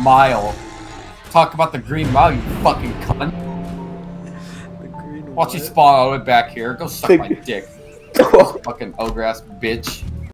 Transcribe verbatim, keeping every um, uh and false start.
Mile. Talk about the Green Mile, you fucking cunt. The green Watch what? you spawn all the way back here. Go suck Think- my dick. Fucking ogre ass bitch.